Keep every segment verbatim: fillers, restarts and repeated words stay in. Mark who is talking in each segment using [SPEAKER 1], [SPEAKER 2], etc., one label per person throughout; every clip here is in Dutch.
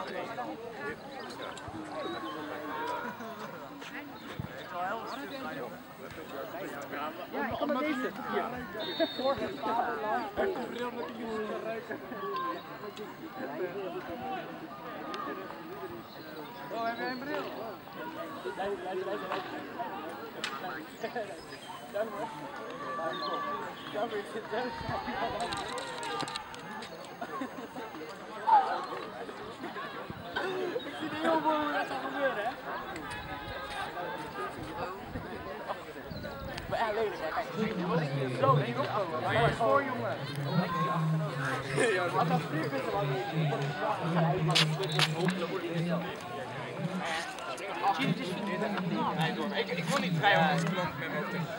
[SPEAKER 1] Ja, ik kom met deze. Vorige vaderland. Een bril met die jongen ruiken. Oh, heb jij een bril? Luister, luister, luister, luister. Jammer, ik zit daar. Ik zie niet heel mooi hoe dat gaat gebeuren, hè? Maar ja, lelijk, hè? Kijk. Zo, hier opkomen. Maar je is voor, jongen. Als dat vliegt is er wel niet. Ik, ik wil niet driehonderd klant met mijn hoofd.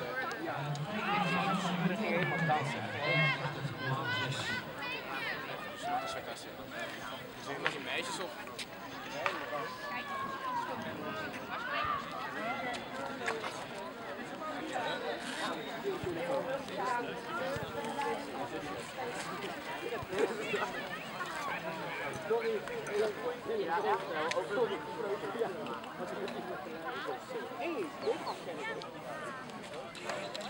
[SPEAKER 1] Ik ging helemaal dansen. Dat is sarcastisch. Er zitten nog meisjes op. Sorry. Ja, echt wel. Sorry. Hé, dit mag kennen.